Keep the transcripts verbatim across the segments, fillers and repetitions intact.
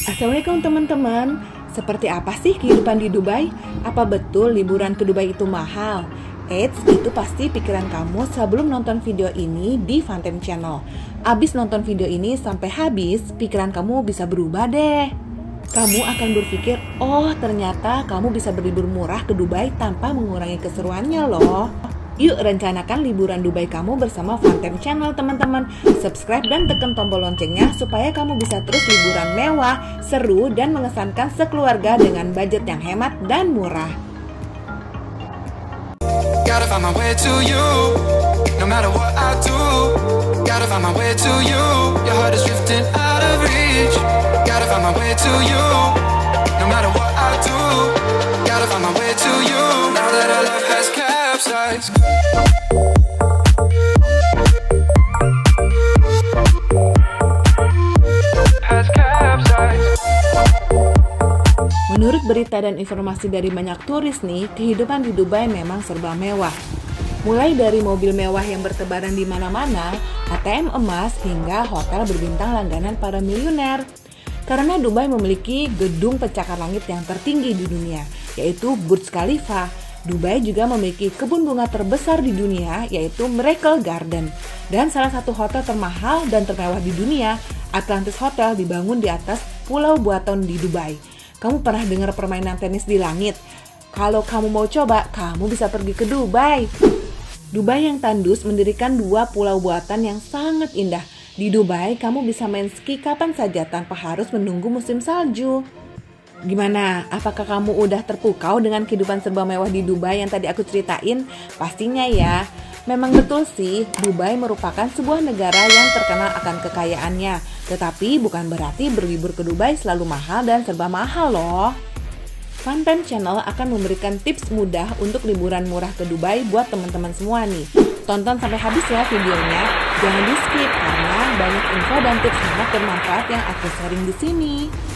Assalamualaikum teman-teman. Seperti apa sih kehidupan di Dubai? Apa betul liburan ke Dubai itu mahal? Eits, itu pasti pikiran kamu sebelum nonton video ini di Funtime Channel. Abis nonton video ini sampai habis, pikiran kamu bisa berubah deh. Kamu akan berpikir, oh ternyata kamu bisa berlibur murah ke Dubai tanpa mengurangi keseruannya loh. Yuk rencanakan liburan Dubai kamu bersama Funtime Channel teman-teman. Subscribe dan tekan tombol loncengnya supaya kamu bisa terus liburan mewah, seru, dan mengesankan sekeluarga dengan budget yang hemat dan murah. Gotta find my way to you, no matter what I do. Gotta find my way to you, your heart is drifting out of reach. Gotta find my way to you, no matter what I do. Gotta find my way to you, now that our love has capsized. Menurut berita dan informasi dari banyak turis nih, kehidupan di Dubai memang serba mewah. Mulai dari mobil mewah yang bertebaran di mana-mana, A T M emas, hingga hotel berbintang langganan para miliuner. Karena Dubai memiliki gedung pencakar langit yang tertinggi di dunia, yaitu Burj Khalifa. Dubai juga memiliki kebun bunga terbesar di dunia, yaitu Miracle Garden. Dan salah satu hotel termahal dan termewah di dunia, Atlantis Hotel, dibangun di atas pulau buatan di Dubai. Kamu pernah dengar permainan tenis di langit? Kalau kamu mau coba, kamu bisa pergi ke Dubai. Dubai yang tandus mendirikan dua pulau buatan yang sangat indah. Di Dubai, kamu bisa main ski kapan saja tanpa harus menunggu musim salju. Gimana? Apakah kamu udah terpukau dengan kehidupan serba mewah di Dubai yang tadi aku ceritain? Pastinya ya. Memang betul sih, Dubai merupakan sebuah negara yang terkenal akan kekayaannya. Tetapi bukan berarti berlibur ke Dubai selalu mahal dan serba mahal loh. Funtime Channel akan memberikan tips mudah untuk liburan murah ke Dubai buat teman-teman semua nih. Tonton sampai habis ya videonya. Jangan di skip karena banyak info dan tips hemat bermanfaat yang aku sharing di sini.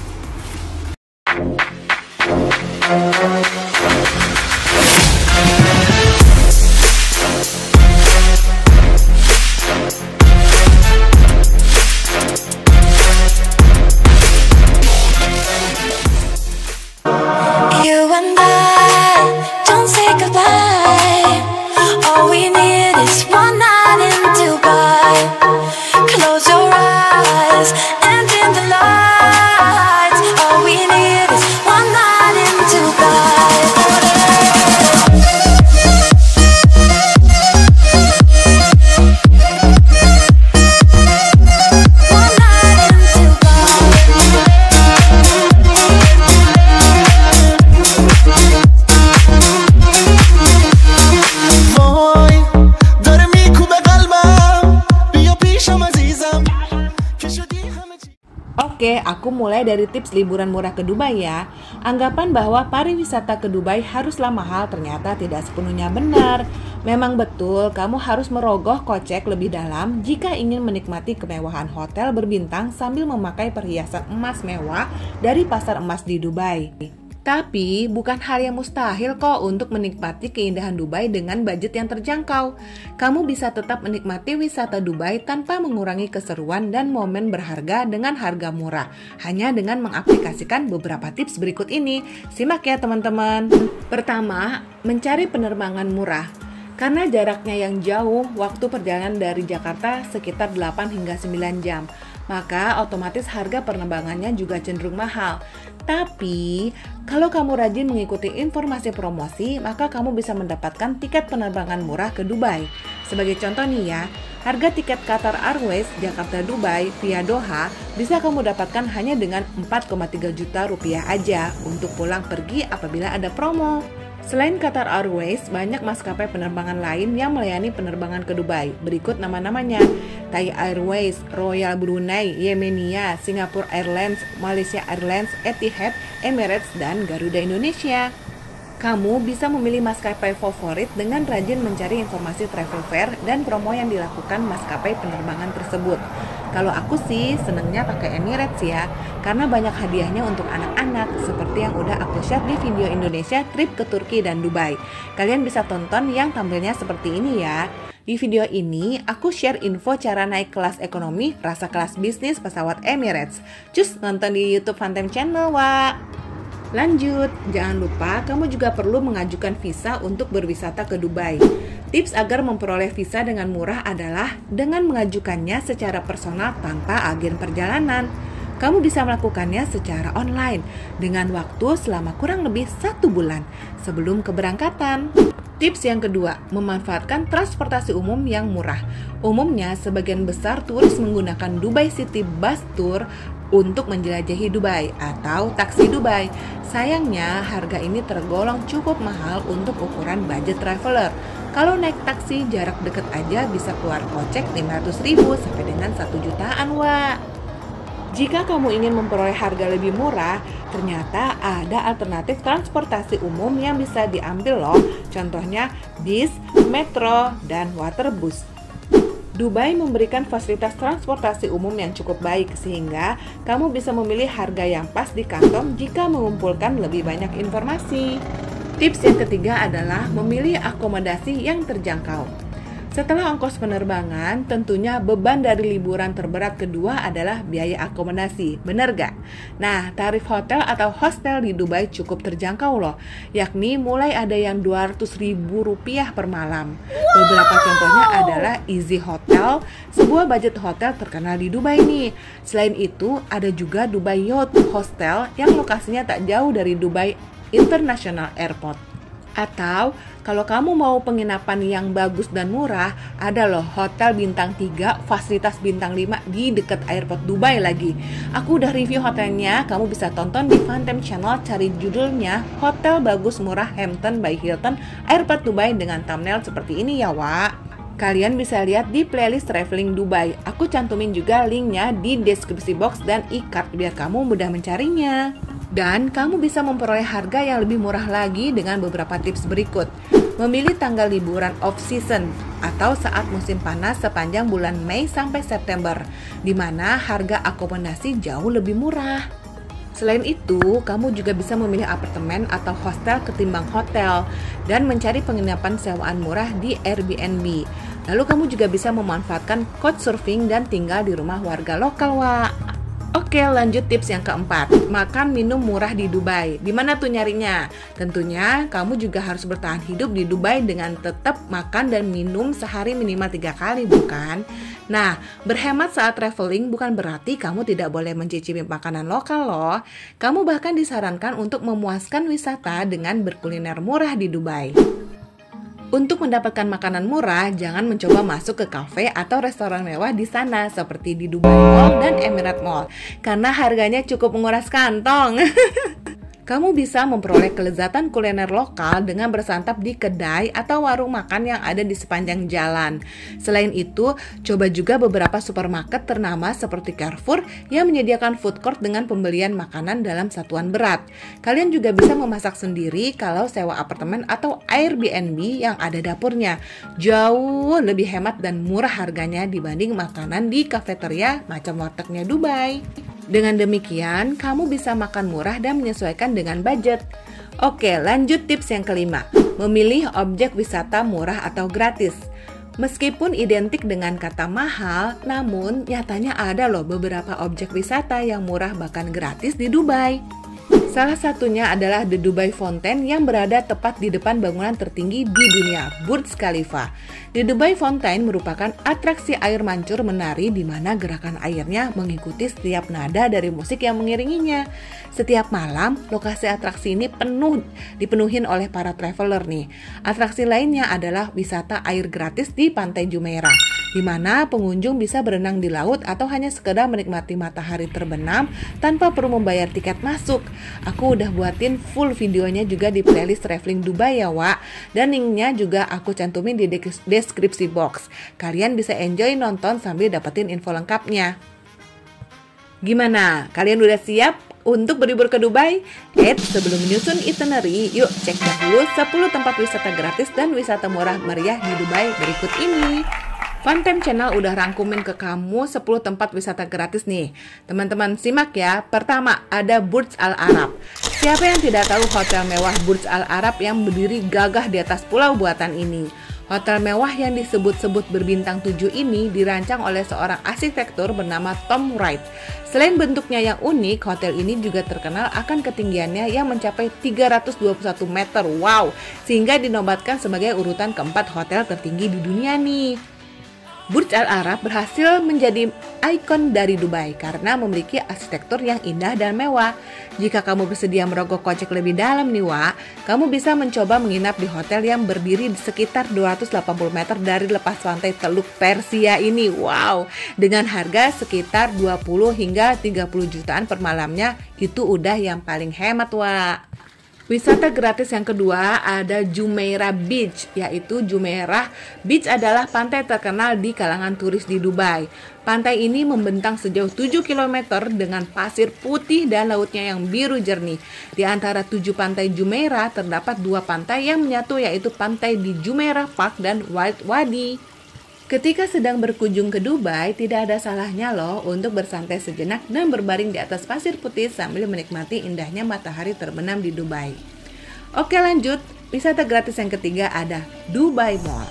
Oke, aku mulai dari tips liburan murah ke Dubai ya. Anggapan bahwa pariwisata ke Dubai haruslah mahal ternyata tidak sepenuhnya benar. Memang betul, kamu harus merogoh kocek lebih dalam jika ingin menikmati kemewahan hotel berbintang sambil memakai perhiasan emas mewah dari pasar emas di Dubai. Tapi bukan hal yang mustahil kok untuk menikmati keindahan Dubai dengan budget yang terjangkau. Kamu bisa tetap menikmati wisata Dubai tanpa mengurangi keseruan dan momen berharga dengan harga murah. Hanya dengan mengaplikasikan beberapa tips berikut ini. Simak ya teman-teman. Pertama, mencari penerbangan murah. Karena jaraknya yang jauh, waktu perjalanan dari Jakarta sekitar delapan hingga sembilan jam. Maka otomatis harga penerbangannya juga cenderung mahal. Tapi, kalau kamu rajin mengikuti informasi promosi, maka kamu bisa mendapatkan tiket penerbangan murah ke Dubai. Sebagai contoh nih ya, harga tiket Qatar Airways Jakarta Dubai via Doha bisa kamu dapatkan hanya dengan empat koma tiga juta rupiah aja untuk pulang pergi apabila ada promo. Selain Qatar Airways, banyak maskapai penerbangan lain yang melayani penerbangan ke Dubai. Berikut nama-namanya: Thai Airways, Royal Brunei, Yemenia, Singapore Airlines, Malaysia Airlines, Etihad, Emirates, dan Garuda Indonesia. Kamu bisa memilih maskapai favorit dengan rajin mencari informasi travel fair dan promo yang dilakukan maskapai penerbangan tersebut. Kalau aku sih senengnya pakai Emirates ya, karena banyak hadiahnya untuk anak-anak seperti yang udah aku share di video Indonesia trip ke Turki dan Dubai. Kalian bisa tonton yang tampilnya seperti ini ya. Di video ini, aku share info cara naik kelas ekonomi, rasa kelas bisnis pesawat Emirates. Cus, nonton di YouTube Funtime Channel, Wak. Lanjut, jangan lupa kamu juga perlu mengajukan visa untuk berwisata ke Dubai. Tips agar memperoleh visa dengan murah adalah dengan mengajukannya secara personal tanpa agen perjalanan. Kamu bisa melakukannya secara online dengan waktu selama kurang lebih satu bulan sebelum keberangkatan. Tips yang kedua, memanfaatkan transportasi umum yang murah. Umumnya, sebagian besar turis menggunakan Dubai City Bus Tour untuk menjelajahi Dubai atau taksi Dubai. Sayangnya, harga ini tergolong cukup mahal untuk ukuran budget traveler. Kalau naik taksi jarak dekat aja bisa keluar kocek lima ratus ribu sampai dengan satu jutaan, Wak. Jika kamu ingin memperoleh harga lebih murah, ternyata ada alternatif transportasi umum yang bisa diambil loh. Contohnya bis, metro, dan waterbus. Dubai memberikan fasilitas transportasi umum yang cukup baik sehingga kamu bisa memilih harga yang pas di kantong jika mengumpulkan lebih banyak informasi. Tips yang ketiga adalah memilih akomodasi yang terjangkau. Setelah ongkos penerbangan, tentunya beban dari liburan terberat kedua adalah biaya akomodasi, bener gak? Nah, tarif hotel atau hostel di Dubai cukup terjangkau loh, yakni mulai ada yang dua ratus ribu rupiah per malam. Beberapa contohnya adalah Easy Hotel, sebuah budget hotel terkenal di Dubai nih. Selain itu, ada juga Dubai Yacht Hostel yang lokasinya tak jauh dari Dubai International Airport. Atau kalau kamu mau penginapan yang bagus dan murah, ada loh hotel bintang tiga, fasilitas bintang lima di dekat airport Dubai lagi. Aku udah review hotelnya, kamu bisa tonton di Funtime Channel, cari judulnya Hotel Bagus Murah Hampton by Hilton Airport Dubai dengan thumbnail seperti ini ya, Wak. Kalian bisa lihat di playlist Traveling Dubai. Aku cantumin juga linknya di deskripsi box dan e-card biar kamu mudah mencarinya. Dan kamu bisa memperoleh harga yang lebih murah lagi dengan beberapa tips berikut. Memilih tanggal liburan off-season atau saat musim panas sepanjang bulan Mei sampai September, di mana harga akomodasi jauh lebih murah. Selain itu, kamu juga bisa memilih apartemen atau hostel ketimbang hotel dan mencari penginapan sewaan murah di Airbnb. Lalu kamu juga bisa memanfaatkan couchsurfing dan tinggal di rumah warga lokal, Wak. Oke, lanjut tips yang keempat, makan minum murah di Dubai. Di mana tuh nyarinya? Tentunya kamu juga harus bertahan hidup di Dubai dengan tetap makan dan minum sehari minimal tiga kali, bukan? Nah, berhemat saat traveling bukan berarti kamu tidak boleh mencicipi makanan lokal loh. Kamu bahkan disarankan untuk memuaskan wisata dengan berkuliner murah di Dubai. Untuk mendapatkan makanan murah, jangan mencoba masuk ke kafe atau restoran mewah di sana seperti di Dubai Mall dan Emirates Mall karena harganya cukup menguras kantong. Kamu bisa memperoleh kelezatan kuliner lokal dengan bersantap di kedai atau warung makan yang ada di sepanjang jalan. Selain itu, coba juga beberapa supermarket ternama seperti Carrefour yang menyediakan food court dengan pembelian makanan dalam satuan berat. Kalian juga bisa memasak sendiri kalau sewa apartemen atau Airbnb yang ada dapurnya. Jauh lebih hemat dan murah harganya dibanding makanan di kafeteria macam wartegnya Dubai. Dengan demikian, kamu bisa makan murah dan menyesuaikan dengan budget. Oke, lanjut tips yang kelima. Memilih objek wisata murah atau gratis. Meskipun identik dengan kata mahal, namun nyatanya ada loh beberapa objek wisata yang murah bahkan gratis di Dubai. Salah satunya adalah The Dubai Fountain yang berada tepat di depan bangunan tertinggi di dunia, Burj Khalifa. The Dubai Fountain merupakan atraksi air mancur menari di mana gerakan airnya mengikuti setiap nada dari musik yang mengiringinya. Setiap malam, lokasi atraksi ini penuh dipenuhin oleh para traveler nih. Atraksi lainnya adalah wisata air gratis di Pantai Jumeirah, di mana pengunjung bisa berenang di laut atau hanya sekedar menikmati matahari terbenam tanpa perlu membayar tiket masuk. Aku udah buatin full videonya juga di playlist Traveling Dubai ya, Wak. Dan linknya juga aku cantumin di deskripsi box. Kalian bisa enjoy nonton sambil dapetin info lengkapnya. Gimana? Kalian udah siap untuk berlibur ke Dubai? Eh, sebelum menyusun itinerary, yuk cek dahulu sepuluh tempat wisata gratis dan wisata murah meriah di Dubai berikut ini. Funtime Channel udah rangkumin ke kamu sepuluh tempat wisata gratis nih. Teman-teman simak ya. Pertama, ada Burj Al Arab. Siapa yang tidak tahu hotel mewah Burj Al Arab yang berdiri gagah di atas pulau buatan ini? Hotel mewah yang disebut-sebut berbintang tujuh ini dirancang oleh seorang arsitektur bernama Tom Wright. Selain bentuknya yang unik, hotel ini juga terkenal akan ketinggiannya yang mencapai tiga ratus dua puluh satu meter. Wow, sehingga dinobatkan sebagai urutan keempat hotel tertinggi di dunia nih. Burj Al Arab berhasil menjadi ikon dari Dubai karena memiliki arsitektur yang indah dan mewah. Jika kamu bersedia merogoh kocek lebih dalam nih Wak, kamu bisa mencoba menginap di hotel yang berdiri di sekitar dua ratus delapan puluh meter dari lepas pantai Teluk Persia ini. Wow, dengan harga sekitar dua puluh hingga tiga puluh jutaan per malamnya, itu udah yang paling hemat Wak. Wisata gratis yang kedua ada Jumeirah Beach, yaitu Jumeirah Beach adalah pantai terkenal di kalangan turis di Dubai. Pantai ini membentang sejauh tujuh kilometer dengan pasir putih dan lautnya yang biru jernih. Di antara tujuh pantai Jumeirah terdapat dua pantai yang menyatu, yaitu pantai di Jumeirah Park dan Wild Wadi. Ketika sedang berkunjung ke Dubai, tidak ada salahnya loh untuk bersantai sejenak dan berbaring di atas pasir putih sambil menikmati indahnya matahari terbenam di Dubai. Oke lanjut, wisata gratis yang ketiga ada Dubai Mall.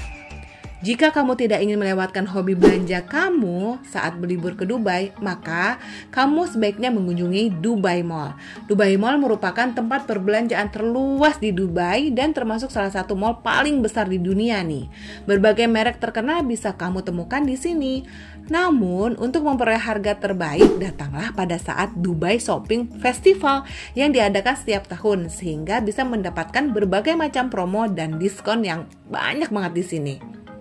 Jika kamu tidak ingin melewatkan hobi belanja kamu saat berlibur ke Dubai, maka kamu sebaiknya mengunjungi Dubai Mall. Dubai Mall merupakan tempat perbelanjaan terluas di Dubai dan termasuk salah satu mall paling besar di dunia nih. Berbagai merek terkenal bisa kamu temukan di sini. Namun, untuk memperoleh harga terbaik, datanglah pada saat Dubai Shopping Festival yang diadakan setiap tahun sehingga bisa mendapatkan berbagai macam promo dan diskon yang banyak banget di sini.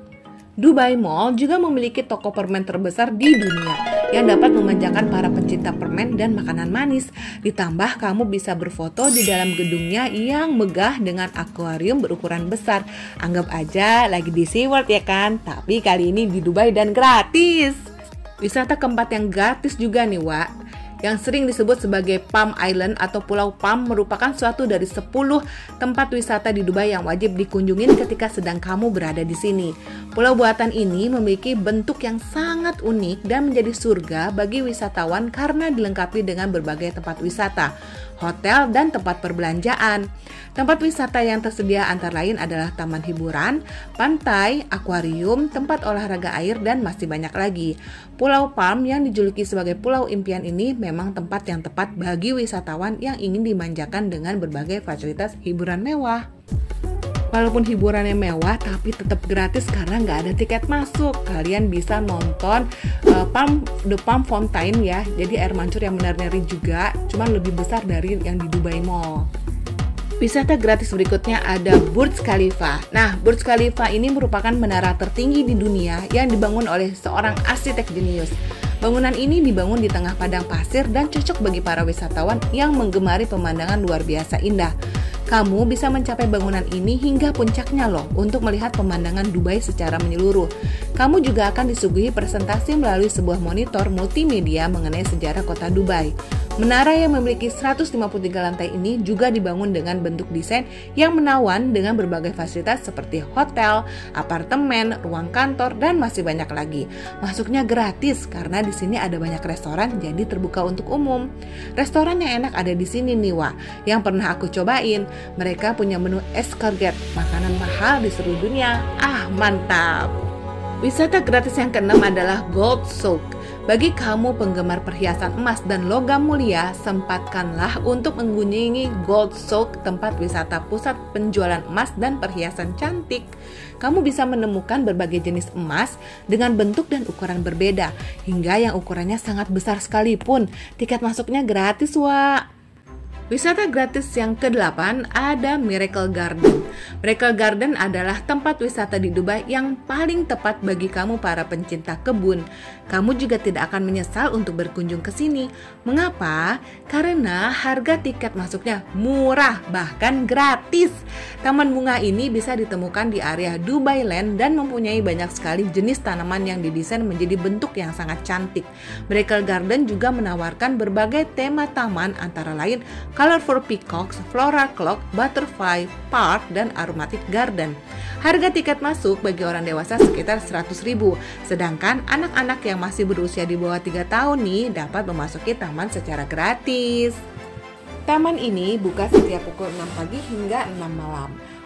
Dubai Mall juga memiliki toko permen terbesar di dunia yang dapat memanjakan para pencinta permen dan makanan manis. Ditambah kamu bisa berfoto di dalam gedungnya yang megah dengan akuarium berukuran besar. Anggap aja lagi di SeaWorld ya kan, tapi kali ini di Dubai dan gratis. Wisata keempat yang gratis juga nih Wak, yang sering disebut sebagai Palm Island atau Pulau Palm, merupakan suatu dari sepuluh tempat wisata di Dubai yang wajib dikunjungin ketika sedang kamu berada di sini. Pulau buatan ini memiliki bentuk yang sangat unik dan menjadi surga bagi wisatawan karena dilengkapi dengan berbagai tempat wisata, hotel, dan tempat perbelanjaan. Tempat wisata yang tersedia antara lain adalah taman hiburan, pantai, akuarium, tempat olahraga air, dan masih banyak lagi. Pulau Palm yang dijuluki sebagai Pulau Impian ini memang tempat yang tepat bagi wisatawan yang ingin dimanjakan dengan berbagai fasilitas hiburan mewah. Walaupun hiburannya mewah, tapi tetap gratis karena nggak ada tiket masuk. Kalian bisa nonton uh, Palm, The Palm Fountain ya, jadi air mancur yang menari-nari juga, cuman lebih besar dari yang di Dubai Mall. Wisata gratis berikutnya ada Burj Khalifa. Nah, Burj Khalifa ini merupakan menara tertinggi di dunia yang dibangun oleh seorang arsitek jenius. Bangunan ini dibangun di tengah padang pasir dan cocok bagi para wisatawan yang menggemari pemandangan luar biasa indah. Kamu bisa mencapai bangunan ini hingga puncaknya loh untuk melihat pemandangan Dubai secara menyeluruh. Kamu juga akan disuguhi presentasi melalui sebuah monitor multimedia mengenai sejarah kota Dubai. Menara yang memiliki seratus lima puluh tiga lantai ini juga dibangun dengan bentuk desain yang menawan dengan berbagai fasilitas seperti hotel, apartemen, ruang kantor, dan masih banyak lagi. Masuknya gratis karena di sini ada banyak restoran jadi terbuka untuk umum. Restoran yang enak ada di sini nih Wak, yang pernah aku cobain. Mereka punya menu escargot, makanan mahal di seluruh dunia. Ah, mantap! Wisata gratis yang keenam adalah Gold Souk. Bagi kamu penggemar perhiasan emas dan logam mulia, sempatkanlah untuk mengunjungi Gold Souk, tempat wisata pusat penjualan emas dan perhiasan cantik. Kamu bisa menemukan berbagai jenis emas dengan bentuk dan ukuran berbeda, hingga yang ukurannya sangat besar sekalipun. Tiket masuknya gratis, Wak. Wisata gratis yang kedelapan ada Miracle Garden. Miracle Garden adalah tempat wisata di Dubai yang paling tepat bagi kamu para pencinta kebun. Kamu juga tidak akan menyesal untuk berkunjung ke sini. Mengapa? Karena harga tiket masuknya murah, bahkan gratis. Taman bunga ini bisa ditemukan di area Dubai Land dan mempunyai banyak sekali jenis tanaman yang didesain menjadi bentuk yang sangat cantik. Miracle Garden juga menawarkan berbagai tema taman antara lain Colorful Peacocks, Floral Clock, Butterfly Park, dan Aromatic Garden. Harga tiket masuk bagi orang dewasa sekitar seratus ribu, sedangkan anak-anak yang masih berusia di bawah tiga tahun nih dapat memasuki taman secara gratis. Taman ini buka setiap pukul enam pagi hingga enam malam.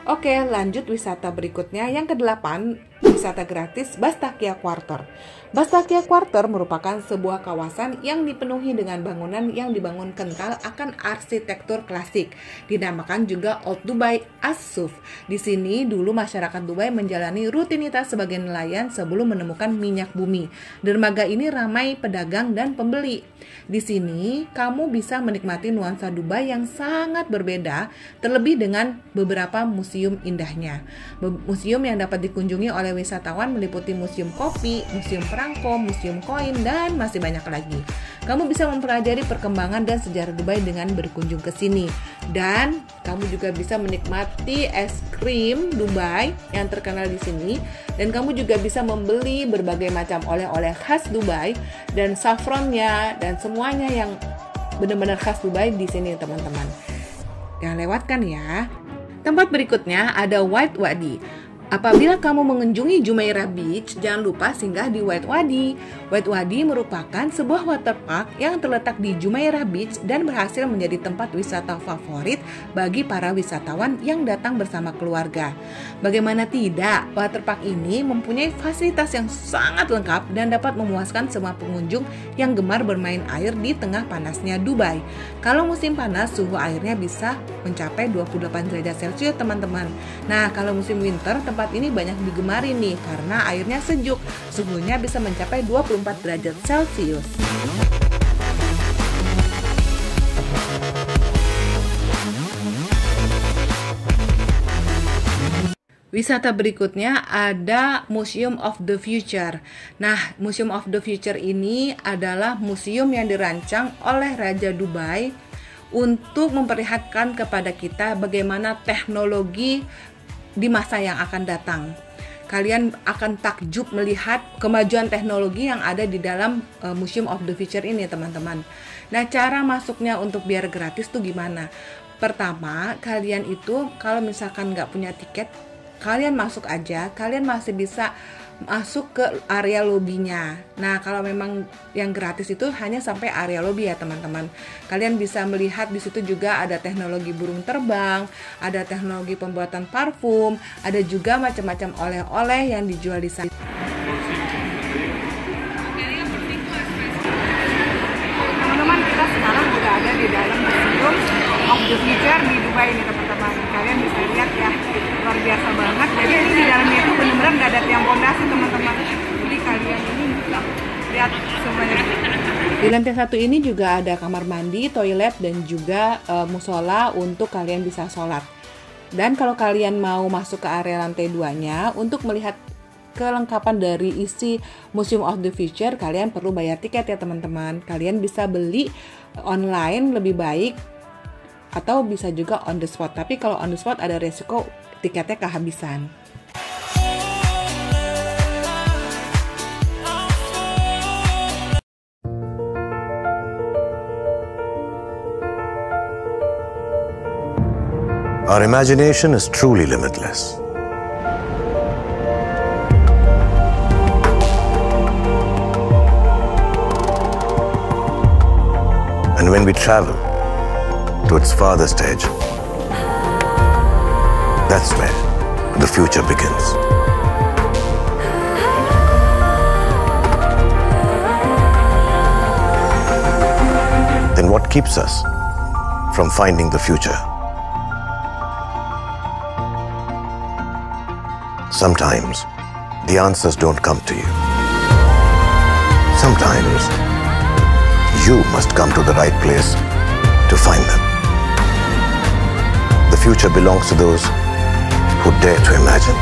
Oke, lanjut wisata berikutnya yang kedelapan, wisata gratis Bastakia Quarter. Bastakia Quarter merupakan sebuah kawasan yang dipenuhi dengan bangunan yang dibangun kental akan arsitektur klasik, dinamakan juga Old Dubai As-Suf. Di sini dulu masyarakat Dubai menjalani rutinitas sebagai nelayan sebelum menemukan minyak bumi. Dermaga ini ramai pedagang dan pembeli. Di sini kamu bisa menikmati nuansa Dubai yang sangat berbeda, terlebih dengan beberapa museum indahnya. Museum yang dapat dikunjungi oleh wisatawan meliputi museum kopi, museum perangko, museum koin, dan masih banyak lagi. Kamu bisa mempelajari perkembangan dan sejarah Dubai dengan berkunjung ke sini. Dan kamu juga bisa menikmati es krim Dubai yang terkenal di sini. Dan kamu juga bisa membeli berbagai macam oleh-oleh khas Dubai dan saffronnya dan semuanya yang benar-benar khas Dubai di sini, teman-teman. Jangan lewatkan ya. Tempat berikutnya ada White Wadi. Apabila kamu mengunjungi Jumeirah Beach, jangan lupa singgah di White Wadi. White Wadi merupakan sebuah waterpark yang terletak di Jumeirah Beach dan berhasil menjadi tempat wisata favorit bagi para wisatawan yang datang bersama keluarga. Bagaimana tidak, waterpark ini mempunyai fasilitas yang sangat lengkap dan dapat memuaskan semua pengunjung yang gemar bermain air di tengah panasnya Dubai. Kalau musim panas, suhu airnya bisa mencapai dua puluh delapan derajat Celcius, teman-teman. Nah, kalau musim winter, tempat ini banyak digemari nih karena airnya sejuk. Suhunya bisa mencapai dua puluh empat derajat Celcius. Wisata berikutnya ada Museum of the Future. Nah, Museum of the Future ini adalah museum yang dirancang oleh Raja Dubai untuk memperlihatkan kepada kita bagaimana teknologi di masa yang akan datang. Kalian akan takjub melihat kemajuan teknologi yang ada di dalam uh, Museum of the Future ini, teman-teman. Nah, cara masuknya untuk biar gratis tuh gimana? Pertama, kalian itu kalau misalkan nggak punya tiket, kalian masuk aja. Kalian masih bisa masuk ke area lobbynya. Nah, kalau memang yang gratis itu hanya sampai area lobby ya, teman-teman. Kalian bisa melihat di situ juga ada teknologi burung terbang, ada teknologi pembuatan parfum, ada juga macam-macam oleh-oleh yang dijual di sana. Teman-teman, kita sekarang udah ada di dalam Museum of the Future di Dubai ini, teman-teman. Kalian bisa lihat ya, luar biasa banget. Jadi ini di dalamnya itu benar-benar nggak ada tiang pondasi, teman-teman. Jadi kalian ini bisa lihat semuanya. Di lantai satu ini juga ada kamar mandi, toilet, dan juga uh, musola untuk kalian bisa sholat. Dan kalau kalian mau masuk ke area lantai duanya untuk melihat kelengkapan dari isi Museum of the Future, kalian perlu bayar tiket ya, teman-teman. Kalian bisa beli online lebih baik atau bisa juga on the spot. Tapi kalau on the spot ada resiko tiketnya kehabisan. Our imagination is truly limitless. And when we travel to its farthest edge, that's where the future begins. Then what keeps us from finding the future? Sometimes the answers don't come to you. Sometimes you must come to the right place to find them. The future belongs to those who dare to imagine.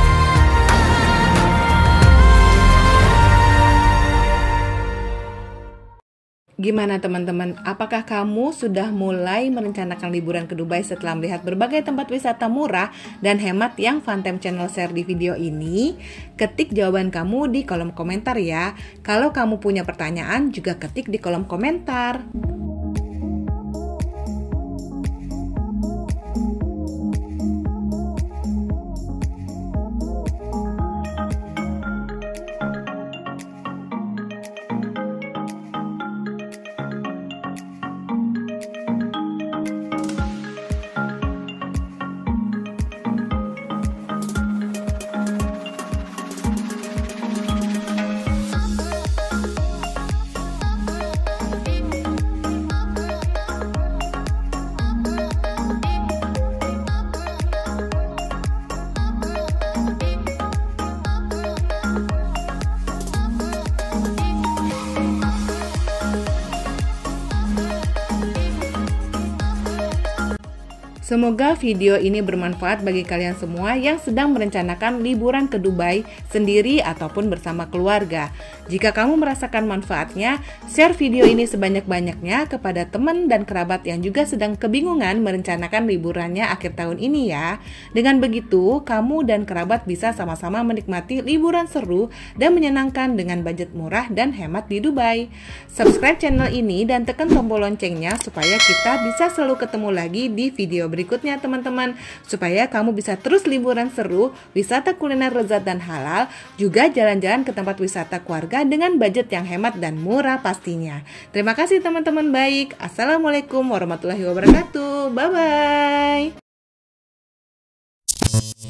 Gimana teman-teman, apakah kamu sudah mulai merencanakan liburan ke Dubai setelah melihat berbagai tempat wisata murah dan hemat yang Funtime Channel share di video ini? Ketik jawaban kamu di kolom komentar ya. Kalau kamu punya pertanyaan juga ketik di kolom komentar. Semoga video ini bermanfaat bagi kalian semua yang sedang merencanakan liburan ke Dubai sendiri ataupun bersama keluarga. Jika kamu merasakan manfaatnya, share video ini sebanyak-banyaknya kepada teman dan kerabat yang juga sedang kebingungan merencanakan liburannya akhir tahun ini ya. Dengan begitu, kamu dan kerabat bisa sama-sama menikmati liburan seru dan menyenangkan dengan budget murah dan hemat di Dubai. Subscribe channel ini dan tekan tombol loncengnya supaya kita bisa selalu ketemu lagi di video berikutnya teman-teman, supaya kamu bisa terus liburan seru, wisata kuliner lezat dan halal, juga jalan-jalan ke tempat wisata keluarga dengan budget yang hemat dan murah pastinya. Terima kasih teman-teman baik. Assalamualaikum warahmatullahi wabarakatuh. Bye-bye.